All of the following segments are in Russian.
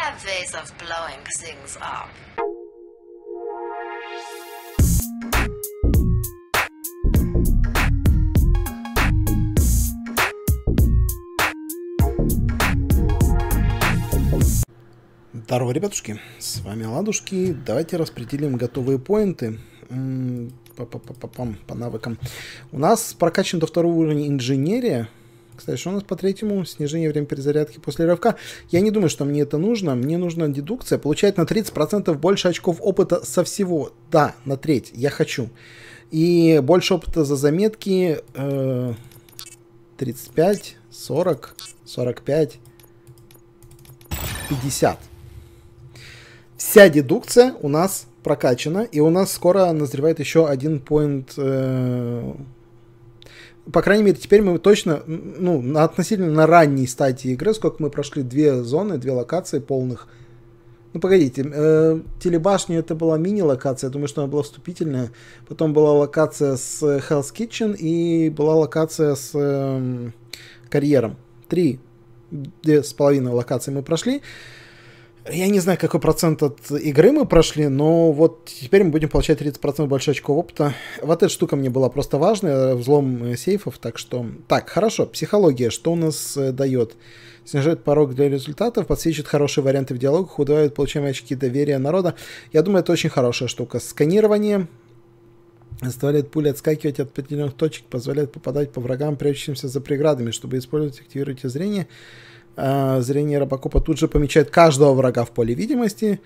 have ways of blowing things up. Здорово, ребятушки, с вами Ладушки. Давайте распределим готовые поинты по навыкам. У нас прокачан до второго уровня инженерия. Кстати, что у нас по третьему? Снижение времени перезарядки после рывка. Я не думаю, что мне это нужно. Мне нужна дедукция. Получать на 30% больше очков опыта со всего. Да, на треть. Я хочу. И больше опыта за заметки. 35, 40, 45, 50. Вся дедукция у нас прокачана, и у нас скоро назревает еще один поинт. По крайней мере, теперь мы точно, на относительно ранней стадии игры, сколько мы прошли, 2 зоны, 2 локации полных. Ну, погодите, телебашня это была мини-локация, я думаю, что она была вступительная. Потом была локация с Hell's Kitchen и была локация с карьером. 2,5 локации мы прошли. Я не знаю, какой процент от игры мы прошли, но вот теперь мы будем получать 30% больше очков опыта. Вот эта штука мне была просто важная, взлом сейфов, так что... Так, хорошо, психология, что у нас дает? Снижает порог для результатов, подсвечивает хорошие варианты в диалогах, удваивает получаемые очки доверия народа. Я думаю, это очень хорошая штука. Сканирование заставляет пули отскакивать от определенных точек, позволяет попадать по врагам, прячущимся за преградами, чтобы использовать, активируйте зрение. Зрение Робокопа тут же помечает каждого врага в поле видимости.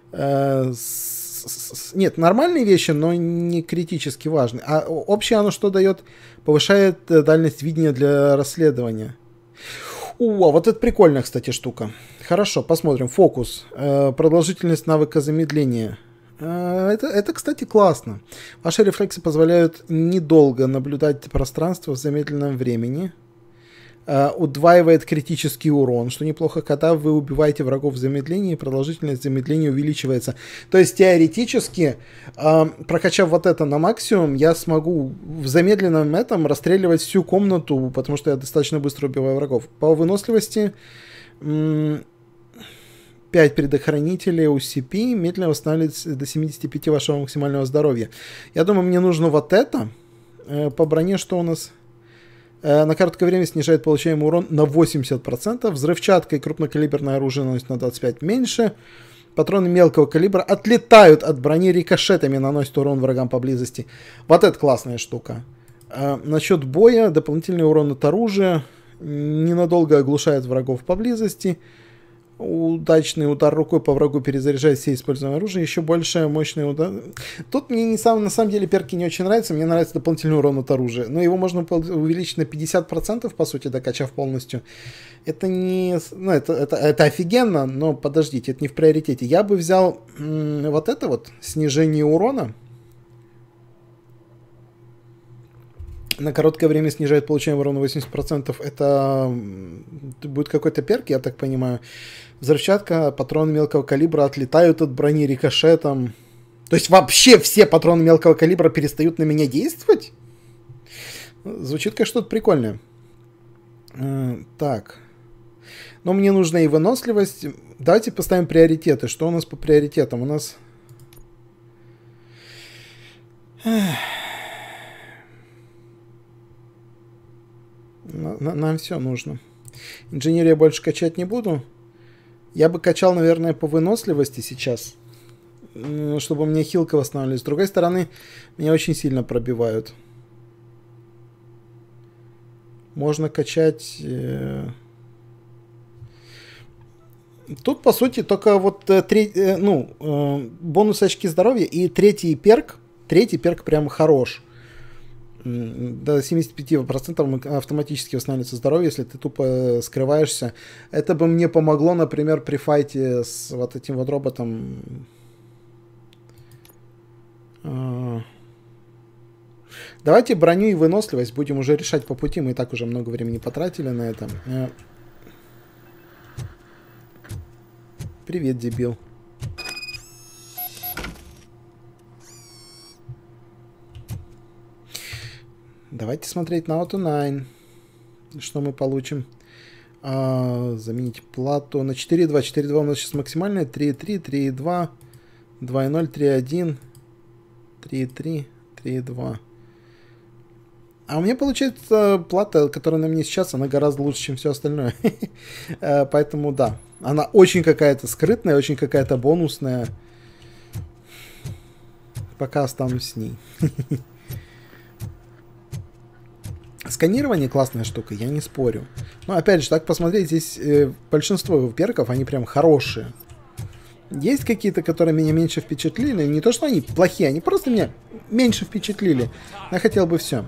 Нет, нормальные вещи, но не критически важные. А общее оно что дает? Повышает дальность видения для расследования. А вот это прикольная, кстати, штука. Хорошо, посмотрим. Фокус. Продолжительность навыка замедления. Это, кстати, классно. Ваши рефлексы позволяют недолго наблюдать пространство в замедленном времени. Удваивает критический урон, что неплохо, когда вы убиваете врагов в замедлении, продолжительность замедления увеличивается. То есть теоретически, прокачав вот это на максимум, я смогу в замедленном этом расстреливать всю комнату, потому что я достаточно быстро убиваю врагов. По выносливости 5 предохранителей UCP медленно восстанавливает до 75 вашего максимального здоровья. Я думаю, мне нужно вот это. По броне что у нас? На короткое время снижает получаемый урон на 80%. Взрывчатка и крупнокалиберное оружие наносит на 25% меньше. Патроны мелкого калибра отлетают от брони рикошетами, наносят урон врагам поблизости. Вот это классная штука. Насчет боя. Дополнительный урон от оружия. Ненадолго оглушает врагов поблизости. Удачный удар рукой по врагу перезаряжает все используемое оружие. Еще больше мощный удар. Тут мне на самом деле перки не очень нравятся. Мне нравится дополнительный урон от оружия. Но его можно увеличить на 50%, по сути, докачав полностью. Это не... это офигенно, но подождите, это не в приоритете. Я бы взял вот это вот, снижение урона. На короткое время снижает получаемый урон на 80%. Это будет какой-то перк, я так понимаю. Взрывчатка, патроны мелкого калибра отлетают от брони рикошетом. То есть вообще все патроны мелкого калибра перестают на меня действовать? Звучит как что-то прикольное. Так. Но мне нужна и выносливость. Давайте поставим приоритеты. Что у нас по приоритетам? У нас... Нам все нужно. Инженерию я больше качать не буду. Я бы качал, наверное, по выносливости сейчас, чтобы мне хилка восстанавливалась. С другой стороны, меня очень сильно пробивают. Можно качать... Тут, по сути, только вот бонус очки здоровья и третий перк. Третий перк прям хорош. До 75% автоматически восстанавливается здоровье, если ты тупо скрываешься. Это бы мне помогло, например, при файте с вот этим вот роботом. Давайте броню и выносливость будем уже решать по пути. Мы и так уже много времени потратили на это. Привет, дебил. Давайте смотреть на Auto9. Что мы получим? Заменить плату на 4.2. 4.2 у нас сейчас максимальная. 3.3, 3.2, 2.0, 3.1, 3.3, 3.2. А у меня получается плата, которая на мне сейчас, она гораздо лучше, чем все остальное. Поэтому да. Она очень какая-то скрытная, очень какая-то бонусная. Пока останусь с ней. Сканирование классная штука, я не спорю. Но опять же, так посмотреть, здесь большинство перков, они прям хорошие. Есть какие-то, которые меня меньше впечатлили. Не то, что они плохие, они просто меня меньше впечатлили. Я хотел бы все.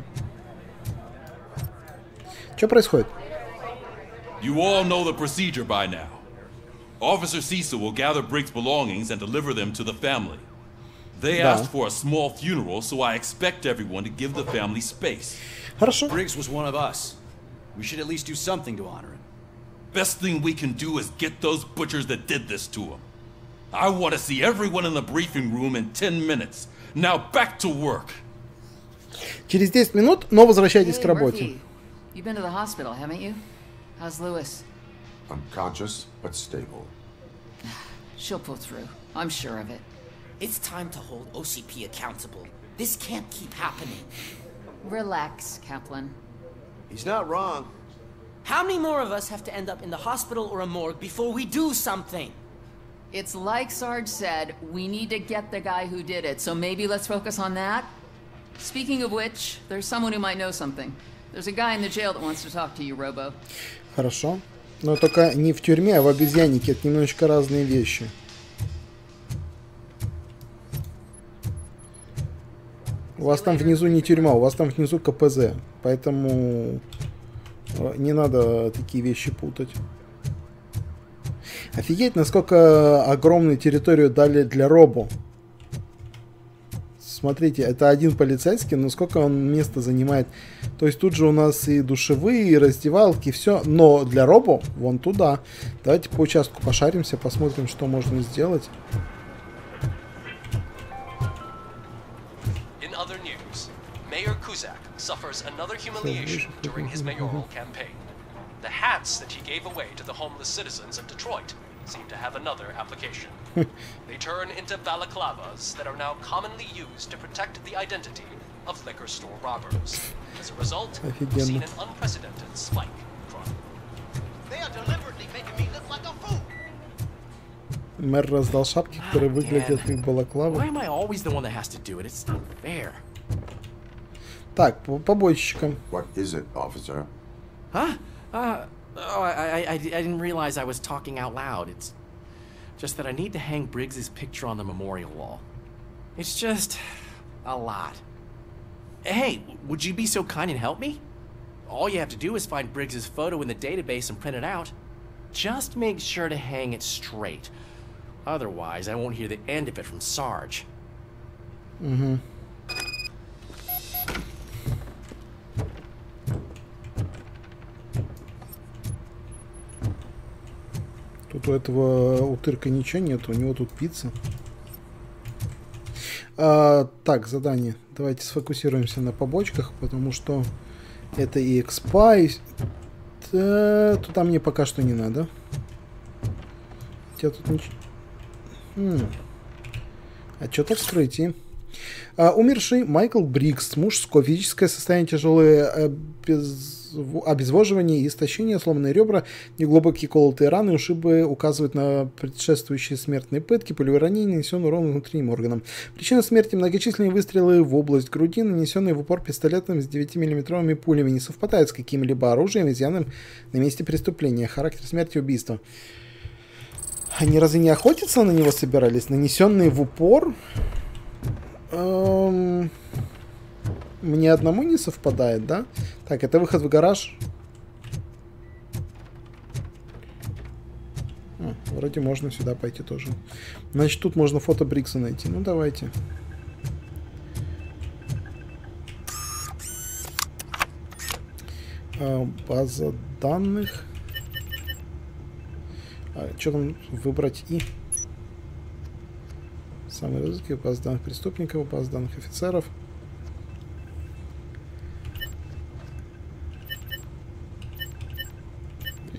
Что происходит? You all know the procedure by now. Officer Cecil will gather Briggs' belongings and deliver them to the family. They asked for a small funeral, so I expect everyone to give the family space. Хорошо. Briggs was one of us. We should at least do something to honor him. Best thing we can do is get those butchers that did this to him. I want to see everyone in the briefing room in 10 minutes. Now back to work. Через 10 минут, но возвращайтесь к работе. You've been to the hospital, haven't you? How's Lewis? Unconscious, but stable. She'll pull through. I'm sure of it. It's time to hold OCP accountable. This can't keep happening. Relax, Kaplan. He's not wrong. How many more of us have to end up in the hospital or a morgue before we do something? It's like Sarge said, we need to get the guy who did it, so maybe let's focus on that? Speaking of which, there's someone who might know something. There's a guy in the jail that wants to talk to you, Robo. Хорошо. Но только не в тюрьме, а в обезьяннике. Это немножечко разные вещи. У вас там внизу не тюрьма, у вас там внизу КПЗ. Поэтому не надо такие вещи путать. Офигеть, насколько огромную территорию дали для Робо. Смотрите, это один полицейский, но сколько он места занимает. То есть тут же у нас и душевые, и раздевалки, и все. Но для Робо вон туда. Давайте по участку пошаримся, посмотрим, что можно сделать. In other news, Mayor Kuzak suffers another humiliation during his mayoral campaign. The hats that he gave away to the homeless citizens of Detroit seem to have another application. They turn into balaclavas that are now commonly used to protect the identity of liquor store robbers. As a result, we've seen an unprecedented spike in crime. They are deliberately making me look like a fool. Мэр раздал шапки, которые выглядят как балаклавы. Why am I always the one that has to do it? It's not fair. Так, по побойщикам. What is it, officer? Huh? I didn't realize I was talking out loud. It's just that I need to hang Briggs's picture on the memorial wall. It's just a lot. Hey, would you be so kind and help me? All you have to do is find Briggs's photo in the database and print it out. Just make sure to hang it straight. Otherwise, I won't hear the end of it from Sarge. Mm-hmm. Тут у этого утырка ничего нет, у него тут пицца. Так, задание. Давайте сфокусируемся на побочках, потому что это и экспа, и... Туда мне пока что не надо. Хотя тут ничего... Отчет о вскрытии. Умерший Майкл Бриггс, мужское, физическое состояние, тяжелое обезвоживание и истощение, сломанные ребра, неглубокие колотые раны, ушибы указывают на предшествующие смертные пытки, пулевые ранения, нанесенные урон внутренним органам. Причина смерти — многочисленные выстрелы в область груди, нанесенные в упор пистолетом с 9-миллиметровыми пулями, не совпадают с каким-либо оружием, изъятым на месте преступления. Характер смерти — убийства. Они разве не охотиться на него собирались? Нанесенные в упор? Мне одному не совпадает, да? Так, это выход в гараж. Вроде можно сюда пойти тоже. Значит, тут можно фото Бриггса найти. Ну, давайте. База данных. Что там выбрать? И самые розыски, база данных преступников, база данных офицеров.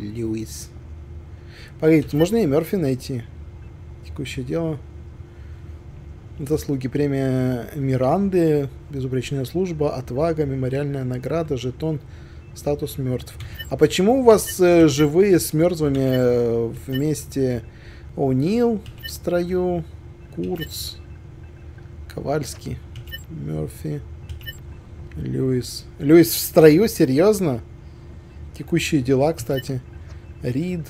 Льюис. Погодите, можно и Мерфи найти. Текущее дело. Заслуги. Премия Миранды. Безупречная служба. Отвага. Мемориальная награда. Жетон. Статус мертв. А почему у вас живые с мертвыми вместе? О'Нил в строю. Курц. Ковальский. Мерфи. Льюис. Льюис в строю? Серьезно? Текущие дела, кстати. Рид.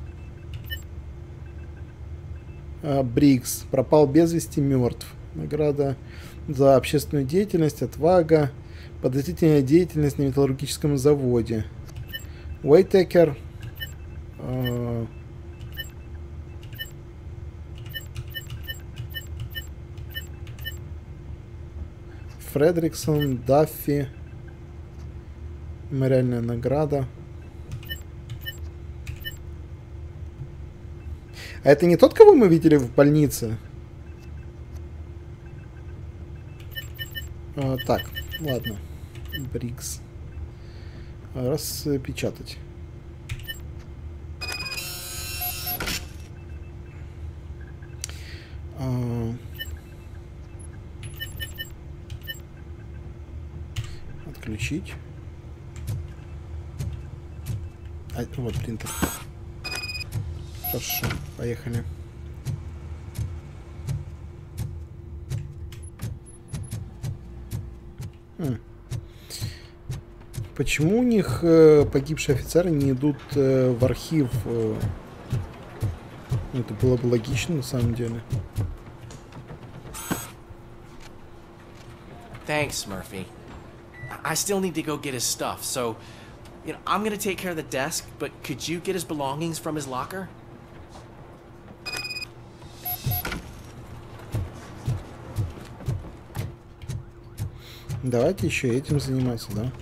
Бриггс. Пропал без вести, мертв. Награда за общественную деятельность. Отвага. Подозрительная деятельность на металлургическом заводе. Уэйтекер. Фредриксон. Даффи. Мемориальная награда. А это не тот, кого мы видели в больнице? Так, ладно. Бриггс. Распечатать. Отключить. Вот принтер. Хорошо, поехали. Почему у них погибшие офицеры не идут в архив? Это было бы логично, на самом деле. Thanks, Murphy. I still need to go get his stuff, so I'm gonna take care of the desk, but could you get his belongings from his locker? Давайте еще этим заниматься, да?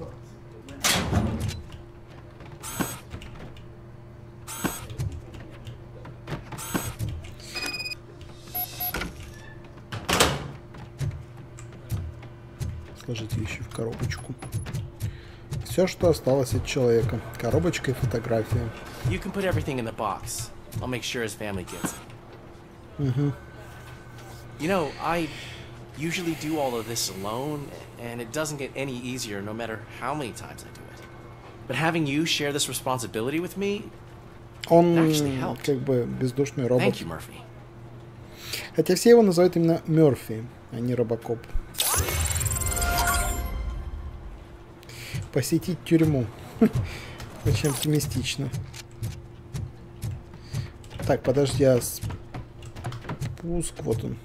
Сложить вещи в коробочку. Все, что осталось от человека. Коробочка и фотография. You can put everything in the box. I'll make sure his family gets it. You know, I usually do all of this alone, and it doesn't get any easier no matter how many times I do it. But having you share this responsibility with me, он actually helped. Как бы бездушный робот. Thank you, Murphy. Хотя все его называют именно Мерфи, а не Робокоп. Посетить тюрьму. Очень оптимистично. Так, подожди, а спуск, вот он.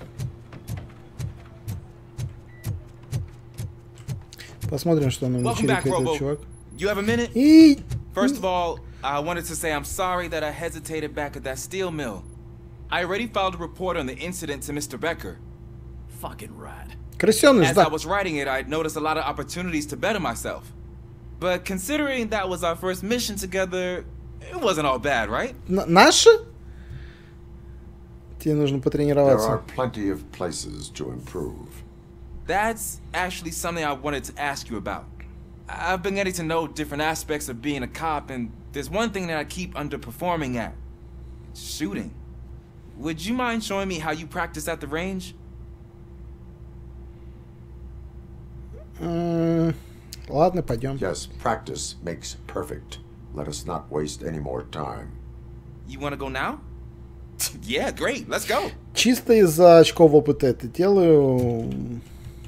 Посмотрим, что нам начерикает этот чувак. You have a minute? И... First of all, I wanted to say I'm sorry that I hesitated back at that steel mill. I already filed a report on the incident to Mr. Becker. Fucking rat. Крысёныш, As да. I was writing it, I noticed a lot of opportunities to better myself. But considering that was our first mission together, it wasn't all bad, right? Наши? Тебе нужно There потренироваться. are plenty of places to improve. That's actually something I wanted to ask you about. I've been getting to know different aspects of being a cop, and there's one thing that I keep underperforming at. Shooting. Would you mind showing me how you practice at the range? Ладно, пойдем. Yes, practice makes perfect. Let us not waste any more time. You want to go now? Yeah, great. Let's go. Чисто из-за очков опыта это делаю.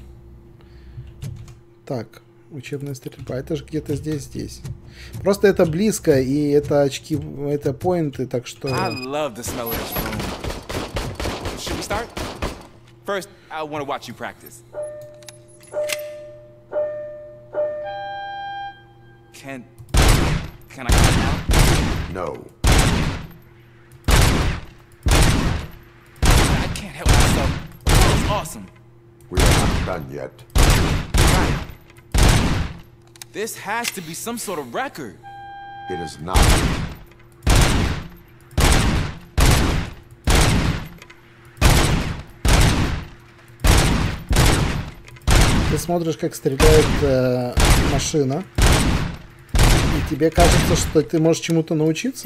Так, учебная стрельба. Это же где-то здесь. Просто это близко, и это очки, это поинты, так что... I love the smell of this room. Should we start? First, I want to watch you practice. Can I come now? No. I can't help myself. That was awesome. We are not done yet. Right. This has to be some sort of record. It is not. Ты смотришь, как стреляет машина, и Тебе кажется, что ты можешь чему-то научиться?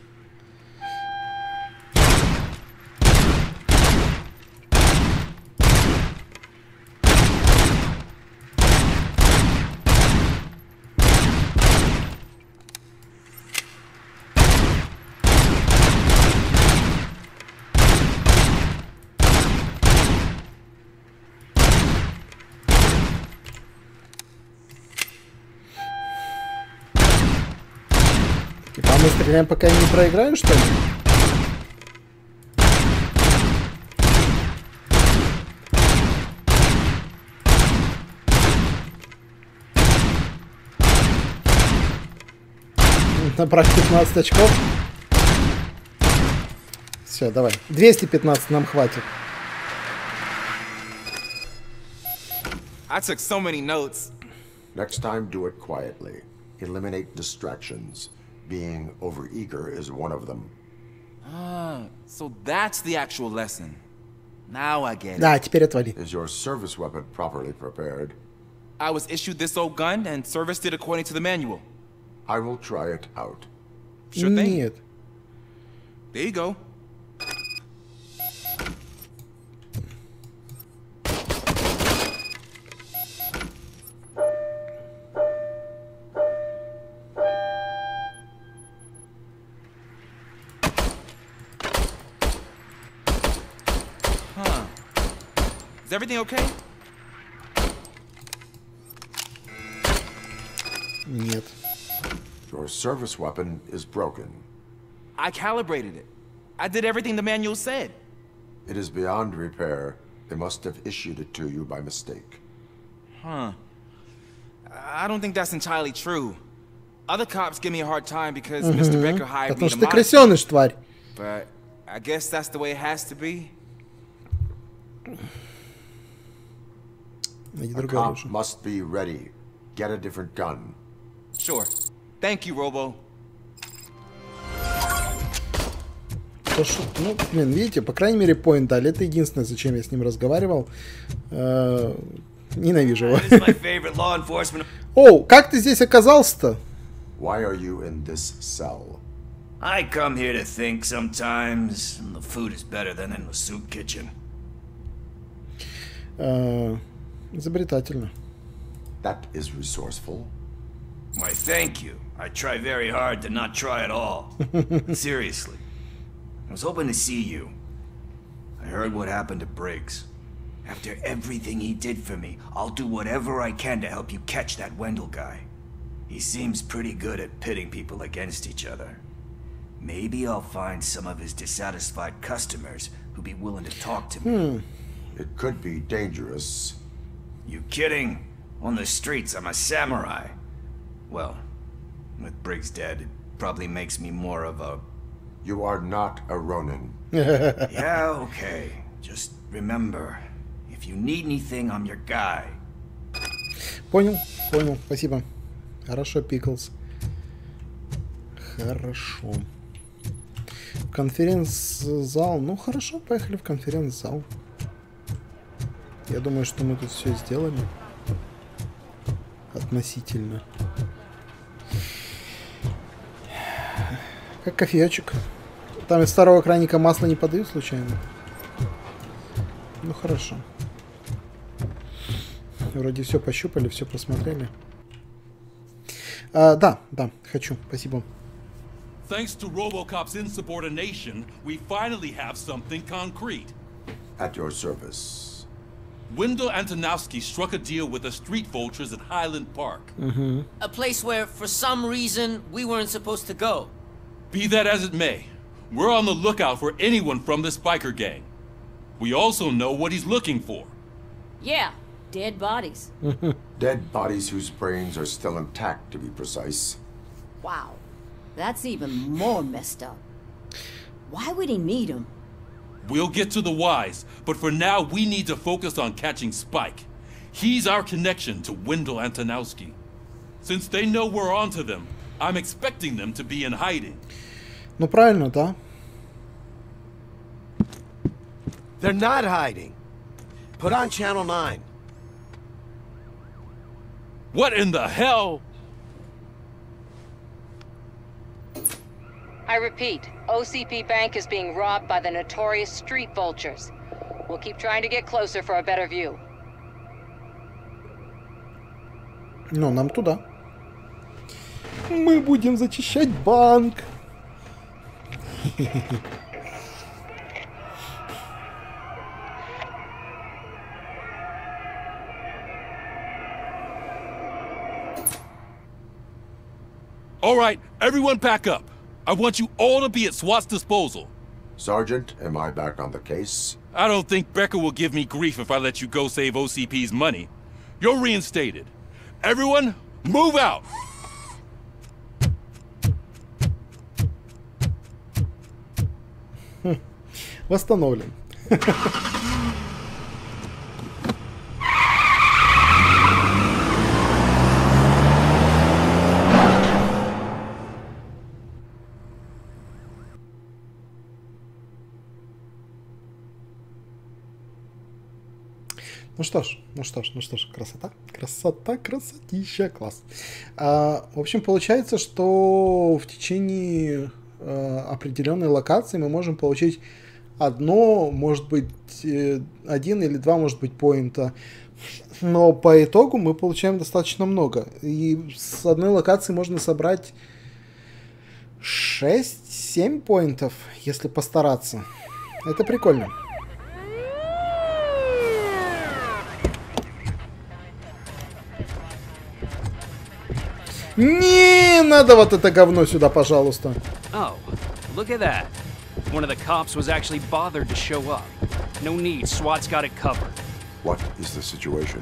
Типа мы стреляем, пока не проиграем, что ли? Набрать 15 очков. Все, давай. 215 нам хватит. I took so many notes. Next time, do it quietly. Eliminate distractions. Being overeager is one of them. Ah, so that's the actual lesson. Now I get it. Да, теперь отвали. Is your service weapon properly prepared? I was issued this old gun and serviced it according to the manual. I will try it out. Sure thing. Нет. There you go. Huh. Is everything okay? Нет. Your service weapon is broken. I calibrated it. I did everything the manual said. It is beyond repair. They must have issued it to you by mistake. Huh. I don't think that's entirely true. Other cops give me a hard time because Mr. Becker hired me Потому to что ты modify крысёныш, тварь. But I guess that's the way it has to be. Найди A другое cop оружие. must be ready. Get a different gun. Sure. Thank you, Robo. То, что, ну, блин, видите, по крайней мере, поинт дали. Это единственное, зачем я с ним разговаривал. Ненавижу его. This is my favorite law enforcement. Оу, как ты здесь оказался-то? Why are you in this cell? I come here to think sometimes, and the food is better than in the soup kitchen. Изобретательно. That is resourceful. Why, thank you. I try very hard to not try at all. Seriously. I was hoping to see you. I heard what happened to Briggs. After everything he did for me, I'll do whatever I can to help you catch that Wendell guy. He seems pretty good at pitting people against each other. Maybe I'll find some of his dissatisfied customers who'd be willing to talk to me. It could be dangerous. You kidding? On the streets, I'm a samurai. Well, with Briggs dead, it probably makes me more of a... You are not a Ronin. Yeah, okay. Just remember, if you need anything, I'm your guy. Понял, понял, спасибо. Хорошо, Пиклз. Хорошо. Конференц-зал. Ну, хорошо, поехали в конференц-зал. Я думаю, что мы тут все сделали. Относительно. Как кофеечек. Там из старого краника масло не подают случайно? Ну, хорошо. Вроде все пощупали, все посмотрели. Да, хочу. Спасибо. Thanks to RoboCop's insubordination, we finally have something concrete. At your service. Wendell Antonowski struck a deal with the street vultures at Highland Park. A place where, for some reason, we weren't supposed to go. Be that as it may, we're on the lookout for anyone from this biker gang. We also know what he's looking for. Yeah, dead bodies. Dead bodies whose brains are still intact, to be precise. Wow, that's even more messed up. Why would he need them? We'll get to the whys, but for now we need to focus on catching Spike. He's our connection to Wendell Antonowski. Since they know we're onto them, I'm expecting them to be in hiding. Ну правильно, да? They're not hiding. Put on Channel 9. What in the hell? I repeat, OCP Bank is being robbed by the notorious street vultures. We'll keep trying to get closer for a better view. Ну, нам туда. Мы будем зачищать банк. All right, everyone pack up. I want you all to be at SWAT's disposal. Sergeant, am I back on the case? I don't think Becker will give me grief if I let you go save OCP's money. You're reinstated. Everyone, move out! Восстановлен. Ну что ж, красотища, класс. В общем, получается, что в течение определенной локации мы можем получить одно, может быть, один или два, может быть, поинта. Но по итогу мы получаем достаточно много. И с одной локации можно собрать 6-7 поинтов, если постараться. Это прикольно. Не надо вот это говно сюда, пожалуйста. Oh, look at that. One of the cops was actually bothered to show up. No need, SWAT's got it covered. What is the situation?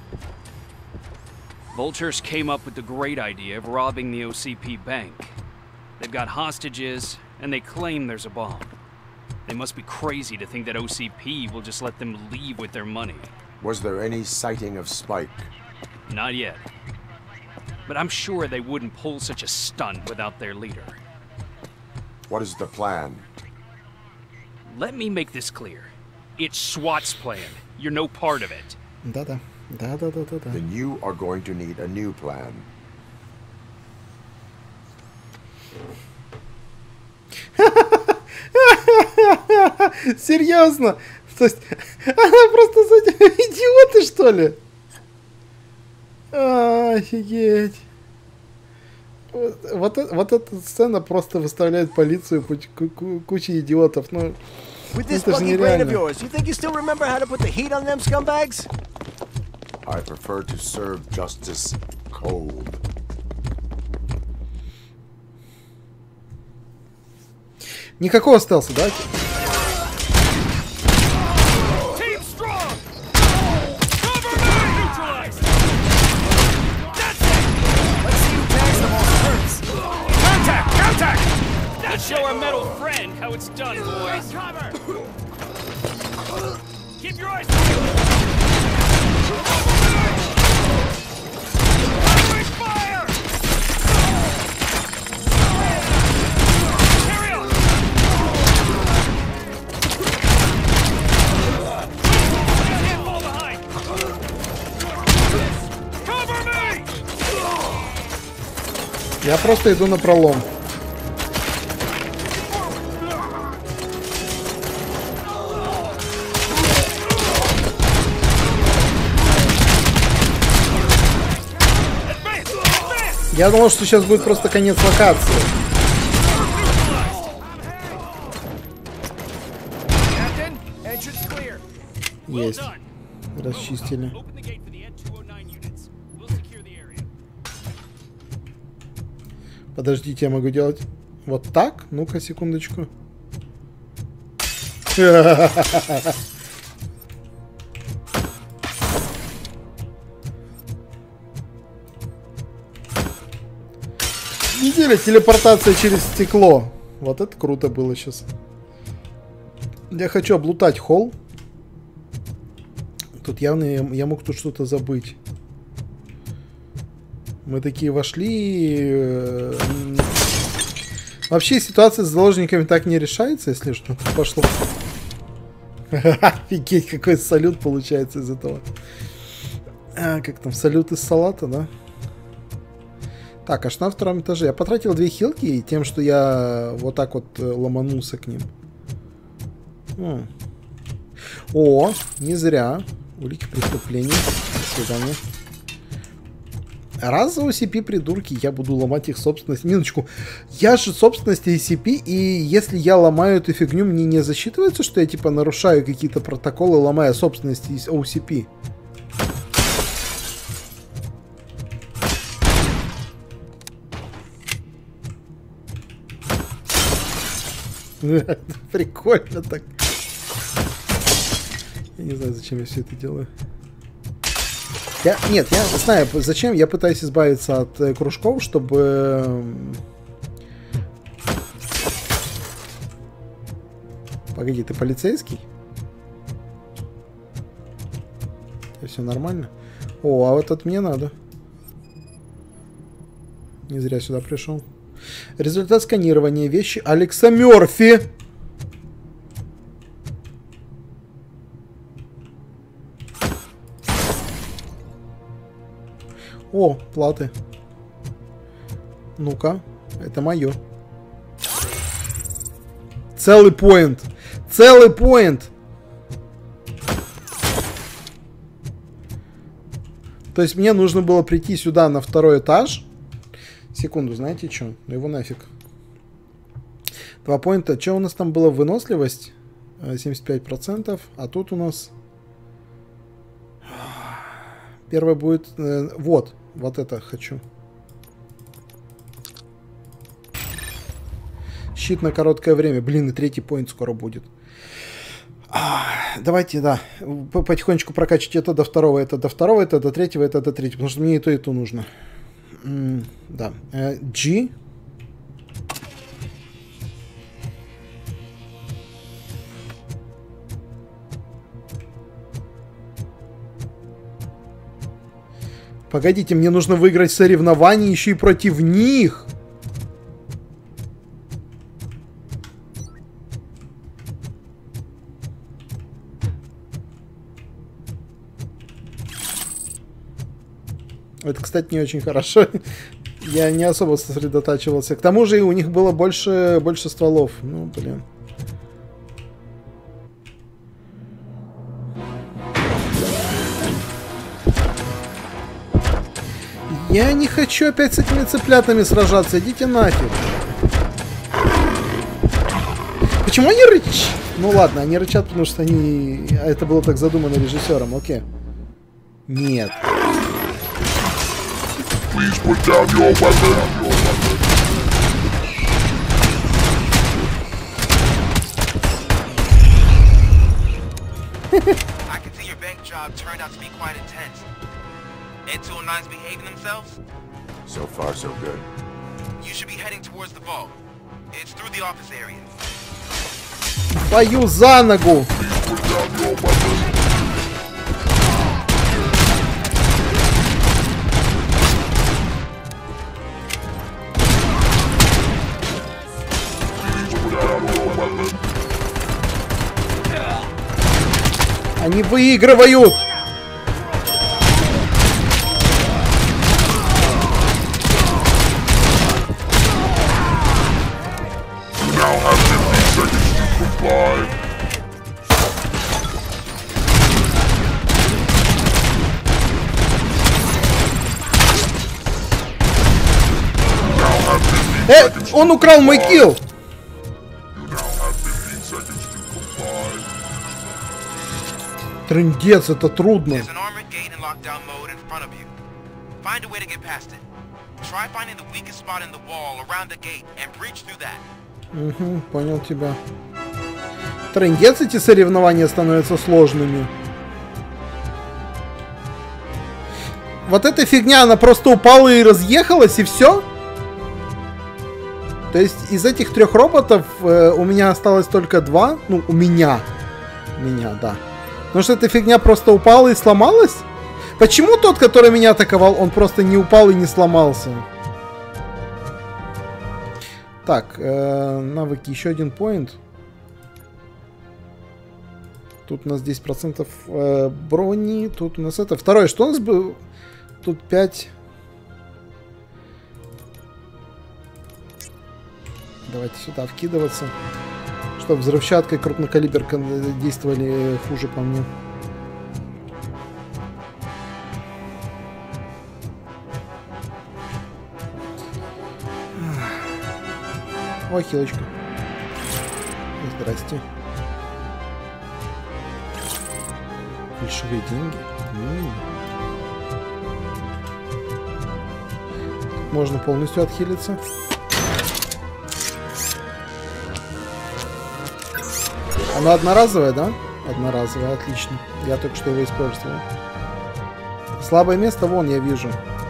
Vultures came up with the great idea of robbing the OCP bank. They've got hostages, and they claim there's a bomb. They must be crazy to think that OCP will just let them leave with their money. Was there any sighting of Spike? Not yet. But I'm sure they wouldn't pull such a stunt without their leader. What is the plan? Let me make this clear. It's SWAT's plan. You're no part of it. Да-да. Then you are going to need a new plan. Серьезно? То есть, она просто идиоты, что ли? Офигеть. Вот эта сцена просто выставляет полицию кучей идиотов. Ну, это же нереально. I prefer to serve justice cold. Никакого стелса, да? Let's show our metal friend how it's done, boys. Keep your eyes peeled. Fire! Carry on. Can't fall behind. Cover me! Я просто иду на пролом. Я думал, что сейчас будет просто конец локации. Есть. Расчистили. Подождите, я могу делать вот так? Ну-ка, секундочку. Видели? Телепортация через стекло. Вот это круто было сейчас. Я хочу облутать холл. Тут явно я мог тут что-то забыть. Мы такие вошли. Вообще ситуация с заложниками так не решается, если что-то пошло. Офигеть, какой салют получается из этого. Как там, салют из салата, да? Так, а что на втором этаже? Я потратил 2 хилки тем, что я вот так вот ломанулся к ним. О, не зря. Улики преступления. До свидания. Раз за OCP придурки, я буду ломать их собственность. Минуточку. Я же собственность OCP, и если я ломаю эту фигню, мне не засчитывается, что я типа нарушаю какие-то протоколы, ломая собственность из OCP? Прикольно так. Я не знаю, зачем я все это делаю. Нет, я знаю, зачем. Я пытаюсь избавиться от кружков, чтобы... Погоди, ты полицейский? Все нормально? О, а вот это мне надо. Не зря сюда пришел. Результат сканирования. Вещи Алекса Мёрфи. О, платы. Ну-ка, это мое. Целый поинт. Целый поинт. То есть мне нужно было прийти сюда на 2-й этаж. Секунду, знаете что? Ну его нафиг. 2 поинта. Что у нас там было? Выносливость? 75%. А тут у нас... Первое будет... Вот это хочу. Щит на короткое время. Блин, и 3-й поинт скоро будет. Давайте, да, потихонечку прокачивать это до 2-го, это до 2-го, это до 3-го, это до 3-го. Потому что мне и то нужно. Да. G. Погодите, мне нужно выиграть соревнования еще и против них. Это, кстати, не очень хорошо. Я не особо сосредотачивался. К тому же у них было больше стволов. Ну, блин. Я не хочу опять с этими цыплятами сражаться. Идите нафиг. Почему они рычат? Ну ладно, они рычат, потому что они... Это было так задумано режиссером. Окей. Нет. Please put down your weapon. I can see your bank job turned out to be quite intense. Ed 209's behaving themselves? So far, so good. You should be heading towards the vault. It's through the office area. Твою за ногу! Они выигрывают! Он украл мой килл! Трындец, это трудно. Угу, понял тебя. Трындец, эти соревнования становятся сложными. Вот эта фигня, она просто упала и разъехалась, и все? То есть из этих 3 роботов у меня осталось только 2. Ну, у меня, да. Потому что эта фигня просто упала и сломалась? Почему тот, который меня атаковал, он просто не упал и не сломался? Так, навыки, еще 1 поинт. Тут у нас 10% брони. Тут у нас это. Второе, что у нас было? Тут 5. Давайте сюда вкидываться. Чтобы взрывчаткой крупнокалиберка действовали хуже по мне. Ой, хилочка. Здрасте. Фальшивые деньги. Тут можно полностью отхилиться. Оно одноразовое, да? Одноразовое, отлично. Я только что его использовал. Слабое место вон я вижу.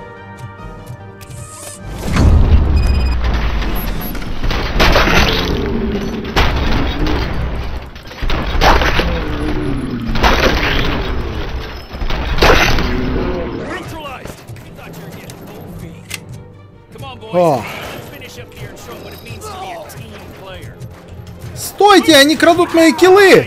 О. Стойте, они крадут мои киллы!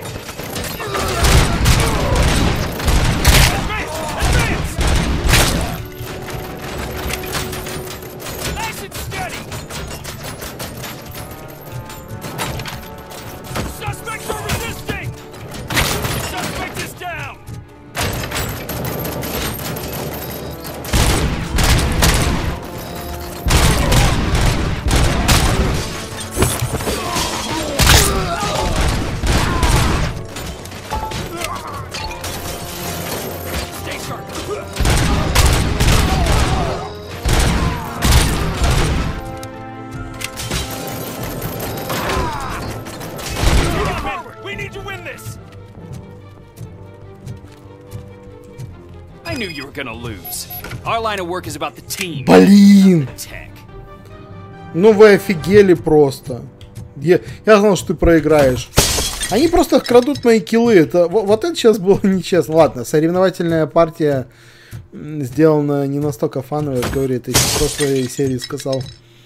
Блин! Ну вы офигели просто. Я знал, что ты проиграешь. Они просто крадут мои киллы. Вот это сейчас было нечестно. Ладно, соревновательная партия сделана не настолько фановая, как говорит, я в прошлой серии сказал.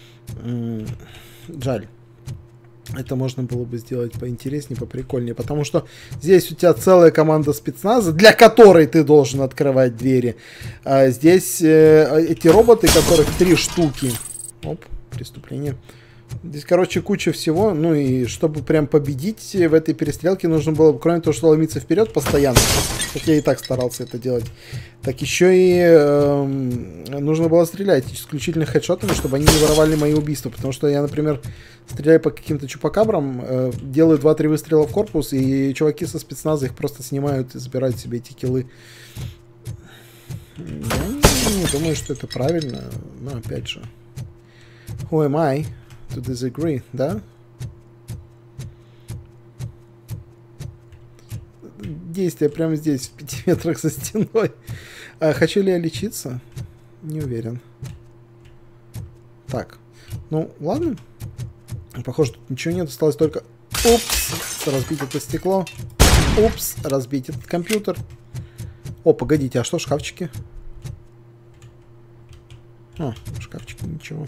Жаль. Это можно было бы сделать поинтереснее, поприкольнее, потому что здесь у тебя целая команда спецназа, для которой ты должен открывать двери. А здесь эти роботы, которых 3 штуки. Оп, преступление. Здесь, короче, куча всего. Ну и чтобы прям победить в этой перестрелке, нужно было, кроме того, что ломиться вперед постоянно, как я и так старался это делать, так еще и нужно было стрелять исключительно хедшотами, чтобы они не воровали мои убийства. Потому что я, например, стреляю по каким-то чупакабрам, делаю 2-3 выстрела в корпус, и чуваки со спецназа их просто снимают и забирают себе эти киллы. Я не думаю, что это правильно, но опять же. Who am I to disagree, да? Действие прямо здесь, в 5 метрах за стеной. Хочу ли я лечиться? Не уверен. Так, ну ладно. Похоже, тут ничего нет, осталось только... Упс, разбить это стекло. Упс, разбить этот компьютер. О, погодите, а что шкафчики? А, шкафчики, ничего.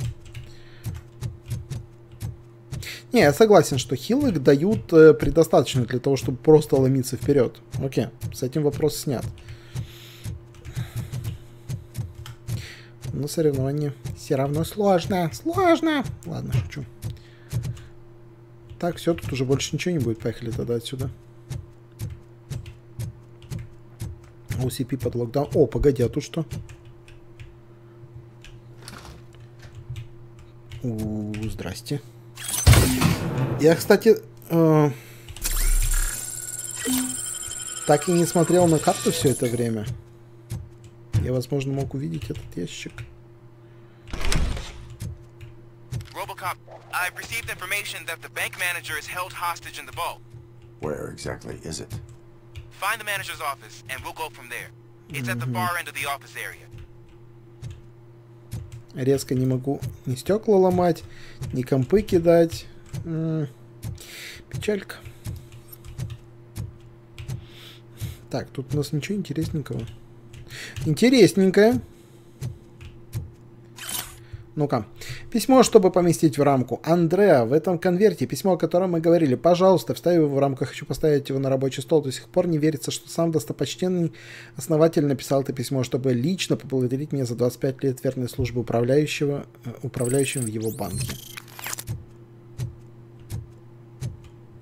Не, я согласен, что хилы дают предостаточно для того, чтобы просто ломиться вперед. Окей, с этим вопрос снят. Но соревнование все равно сложно. Сложно! Ладно, шучу. Так, все, тут уже больше ничего не будет. Поехали тогда отсюда. OCP под локдаун. О, погоди, а тут что? Здрасте. Я, кстати, так и не смотрел на карту все это время. Я, возможно, мог увидеть этот ящик. Robocop, I've received information that the bank manager is held hostage in the vault. Where exactly is it? Find the manager's office, and we'll go from there. It's at the far end of the office area. Резко не могу ни стекла ломать, ни компы кидать. Печалька. Так, тут у нас ничего интересненького. Интересненькое. Ну-ка. Письмо, чтобы поместить в рамку. Андреа, в этом конверте письмо, о котором мы говорили. Пожалуйста, вставь его в рамку. Хочу поставить его на рабочий стол. До сих пор не верится, что сам достопочтенный основатель написал это письмо, чтобы лично поблагодарить меня за 25 лет верной службы управляющим в его банке.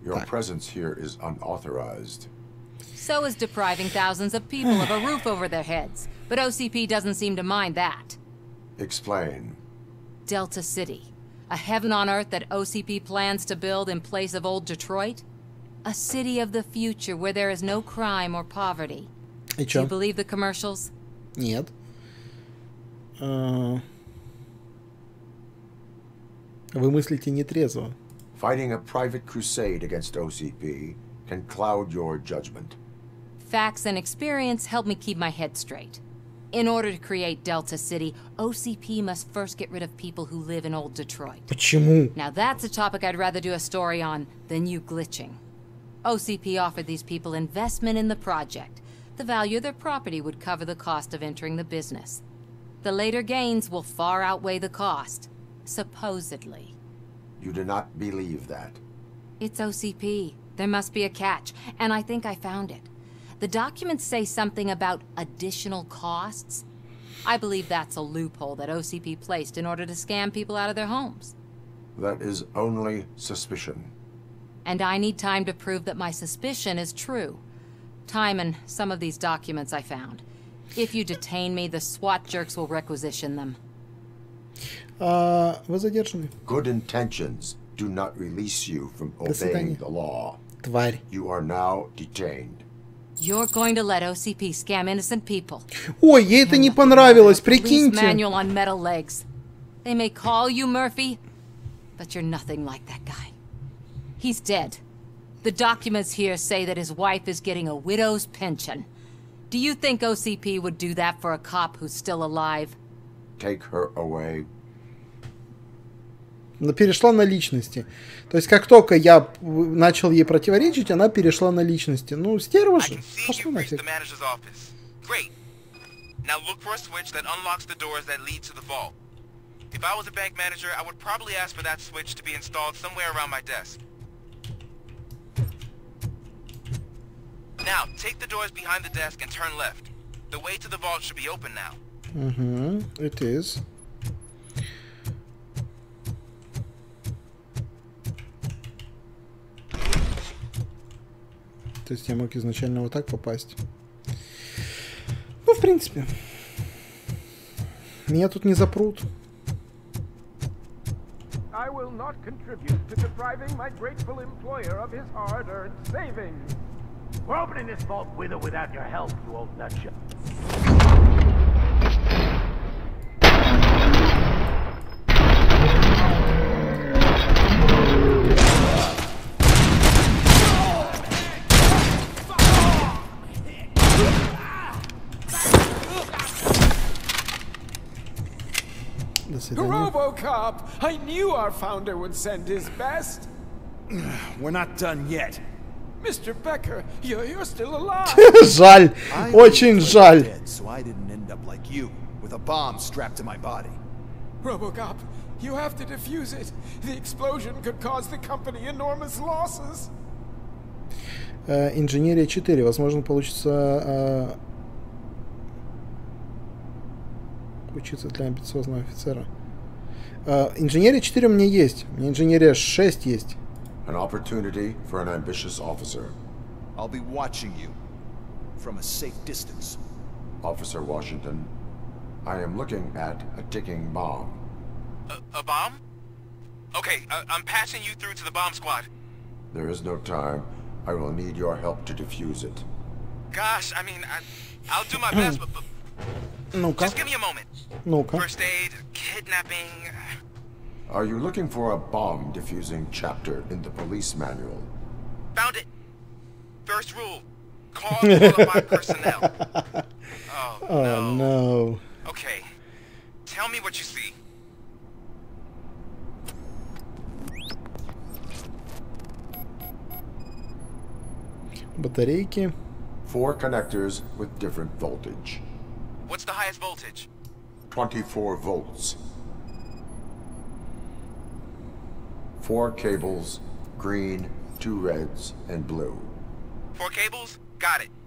Your presence here is unauthorized. So is depriving thousands of people of a roof over their heads. But OCP doesn't seem to mind that. Explain. Delta City. A heaven on earth that OCP plans to build in place of old Detroit? A city of the future where there is no crime or poverty. И Do чё? you believe the commercials? Нет. Вы мыслите нетрезво. Fighting a private crusade against OCP can cloud your judgment. Facts and experience help me keep my head straight. In order to create Delta City, OCP must first get rid of people who live in old Detroit. Почему? Now that's a topic I'd rather do a story on than you glitching. OCP offered these people investment in the project. The value of their property would cover the cost of entering the business. The later gains will far outweigh the cost. Supposedly. You do not believe that. It's OCP. There must be a catch, and I think I found it. The documents say something about additional costs. I believe that's a loophole that OCP placed in order to scam people out of their homes. That is only suspicion. And I need time to prove that my suspicion is true. Time and some of these documents I found. If you detain me, the SWAT jerks will requisition them. Вы задержаны. Good intentions do not release you from obeying the law. Тварь. You are now detained. You're going to let OCP scam innocent people. Ой, ей это не понравилось, Police прикиньте. manual on metal legs. They may call you Murphy, but you're nothing like that guy. He's dead. The documents here say that his wife is getting a widow's pension. Do you think OCP would do that for a cop who's still alive? Take her away. Она перешла на личности. То есть, как только я начал ей противоречить, она перешла на личности. Ну, стерва же. Пошла нафиг. Great. Now look for a switch that unlocks the doors that lead to the vault. If I was a bank manager, I would probably ask for that switch to be installed somewhere around my desk. Now, take the doors behind the desk and turn left. The way to the vault should be open now. It is. То есть я мог изначально вот так попасть. Ну, в принципе. Меня тут не запрут. I will not contribute to depriving my grateful employer of his hard-earned savings. We're opening this vault with or without your help, you old nutshell. RoboCop! I knew our founder would send his best. We're not done yet. Mr. Becker, you're still alive. Жаль, очень жаль. So I didn't end up like you, with a bomb strapped to my body. RoboCop, you have to defuse it. The explosion could cause the company enormous losses. Инженерия 4. Возможно, получится учиться для амбициозного офицера. Инженерия 4 у меня есть. У меня инженерия 6 есть. An opportunity for an ambitious officer. I'll be watching you from a safe distance. Officer Washington, I am looking at a ticking bomb. A bomb? Okay, I'm passing you through to the bomb squad. There is no time. I will need your help to defuse it. Gosh, I mean, I'll do my best, but Ну-ка. just give me a moment. Ну-ка. First aid, kidnapping. Are you looking for a bomb defusing chapter in the police manual? Found it. First rule, call qualified personnel. Oh no. Okay, tell me what you see. Батарейки. 4 connectors with different voltage. What's the highest voltage? 24 volts. 4 cables, green, 2 reds, and blue. 4 cables? Got it.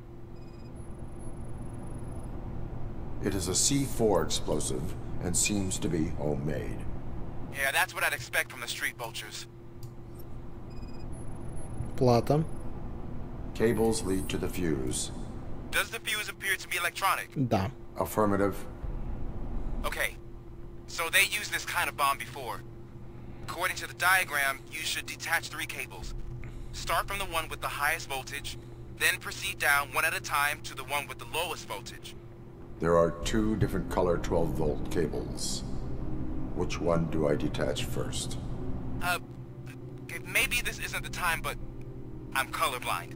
It is a C4 explosive and seems to be homemade. Yeah, that's what I'd expect from the street vultures. Плата. Cables lead to the fuse. Does the fuse appear to be electronic? Да. Affirmative. Okay. So they used this kind of bomb before. According to the diagram, you should detach 3 cables. Start from the one with the highest voltage, then proceed down one at a time to the one with the lowest voltage. There are 2 different color 12-volt cables. Which one do I detach first? Okay, maybe this isn't the time, but I'm colorblind.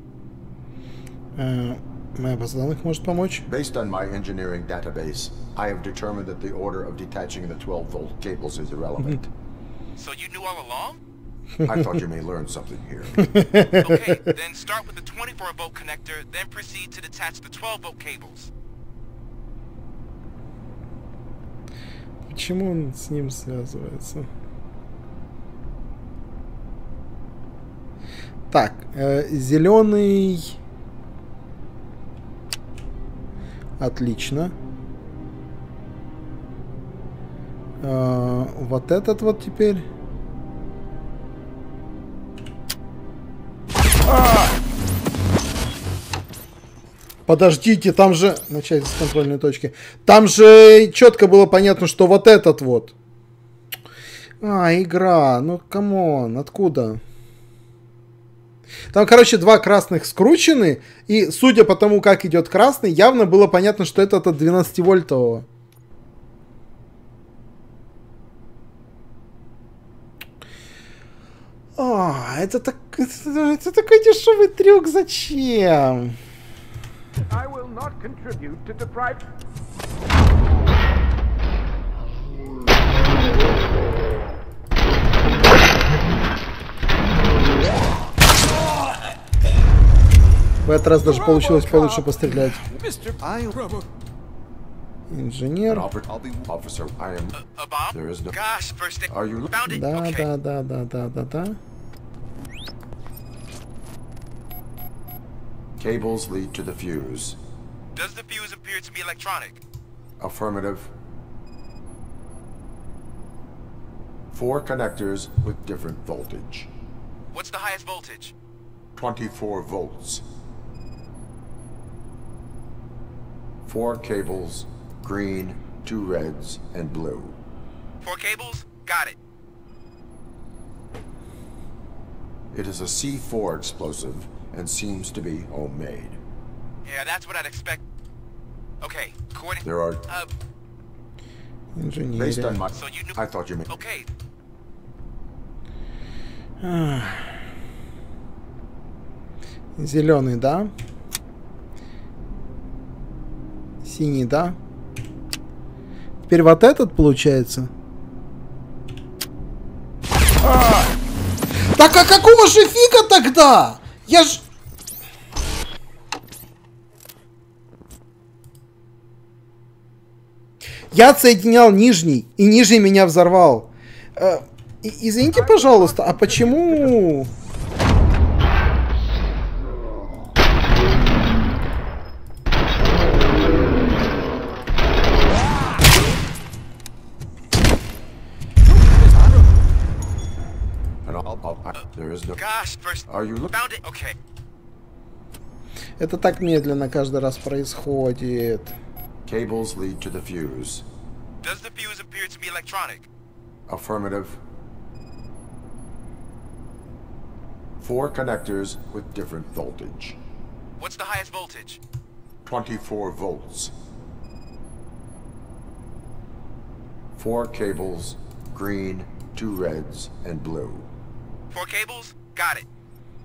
Моя база данных может помочь. Based on my engineering database, I have determined that the order of detaching the 12-volt cables is irrelevant. So you knew all along? I thought you may learn something here. Okay, then start with the 24-volt connector, then proceed to detach the 12-volt cables. Почему он с ним связывается? Так, зеленый. Отлично. Вот этот вот теперь. Подождите, там же... Начать с контрольной точки. Там же четко было понятно, что вот этот вот. Игра. Ну, камон, откуда? Там, короче, 2 красных скручены. И, судя по тому, как идет красный, явно было понятно, что это от 12-вольтового. Это такой дешевый трюк. Зачем? I will not contribute to deprive. В этот раз даже получилось получше пострелять. Инженер. Да. Cables lead to the fuse. Does the fuse appear to be electronic? Affirmative. 4 connectors with different voltage. What's the highest voltage? 24 volts. 4 cables, green, 2 reds, and blue. 4 cables? Got it. It is a C4 explosive and seems to be homemade. Yeah, that's what I'd expect. Okay, according... There are... Based on my... So you knew... I thought you meant... Okay. Зеленый, да? Синий, да? Теперь вот этот получается. Так а какого же фига тогда? Я ж... Я отсоединял нижний, и нижний меня взорвал. Извините, пожалуйста, а почему... Это так медленно каждый раз происходит. Cables lead to the fuse. Does the fuse appear to be electronic? Affirmative. 4 connectors with different voltage. What's the highest voltage? 24 volts. 4 cables, green, 2 reds, and blue. 4 cables? Got it.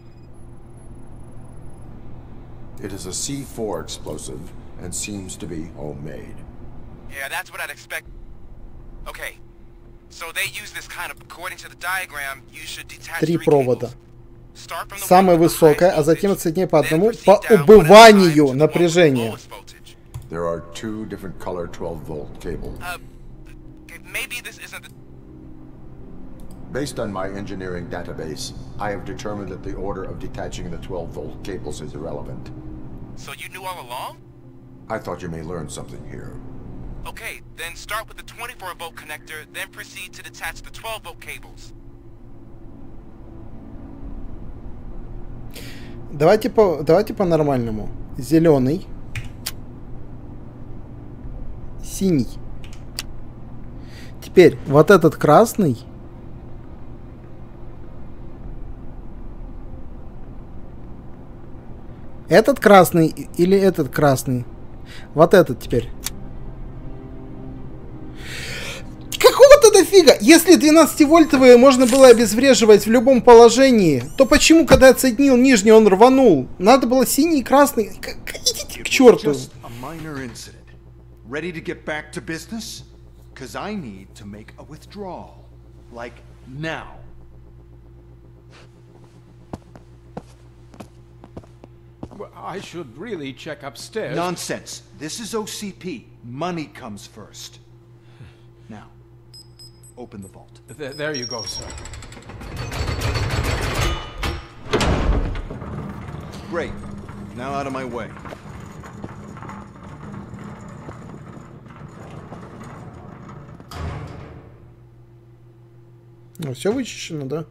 It is a C4 explosive and seems to be homemade. Yeah, that's what I'd expect. Okay. So they use this kind of... According to the diagram, you should detach 3 3 провода. Start from the Самое высокое, а затем отсоединяй по одному по убыванию напряжения. There are 2 different color 12-volt cables. Maybe this isn't the... Based on my engineering database, I have determined that the order of detaching the 12-volt cables is irrelevant. So you knew all along? I thought you may learn something here. Okay, then start with the 24-volt connector, then proceed to detach the 12-volt cables. Давайте по-нормальному. Зеленый. Синий. Теперь вот этот красный. Этот красный или этот красный? Вот этот теперь. Какого-то дофига! Если 12-вольтовые можно было обезвреживать в любом положении, то почему, когда я отсоединил нижний, он рванул? Надо было синий и красный. Идите к черту. Ready to get back to business? Cause I need to make a withdrawal. Like now. Well, I should really check upstairs. Nonsense. This is OCP. Money comes first. Now, open the vault. There you go, sir. Great. Now out of my way. Ну, все вычищено, да?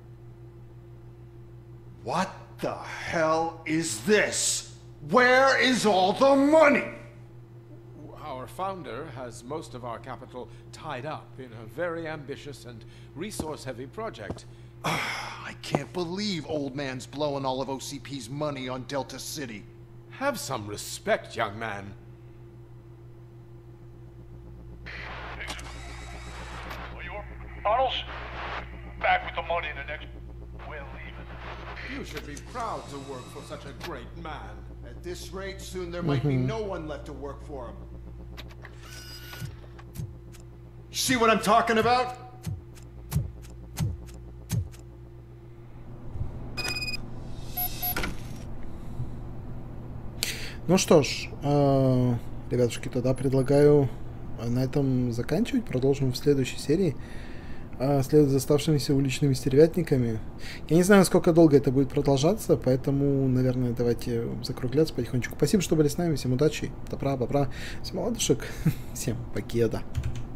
What the hell is this? Where is all the money? Our founder has most of our capital tied up in a very ambitious and resource-heavy project. I can't believe old man's blowing all of OCP's money on Delta City. Have some respect, young man. Arnold, back with the money in the next... We're leaving. You should be proud to work for such a great man. At this rate, soon there might be no one left to work for him. See what I'm talking about? Ну что ж, ребятушки, тогда предлагаю на этом заканчивать. Продолжим в следующей серии. Следует за оставшимися уличными стервятниками. Я не знаю, сколько долго это будет продолжаться, поэтому, наверное, давайте закругляться потихонечку. Спасибо, что были с нами. Всем удачи, добра, бобра, всем ладушек, всем покеда.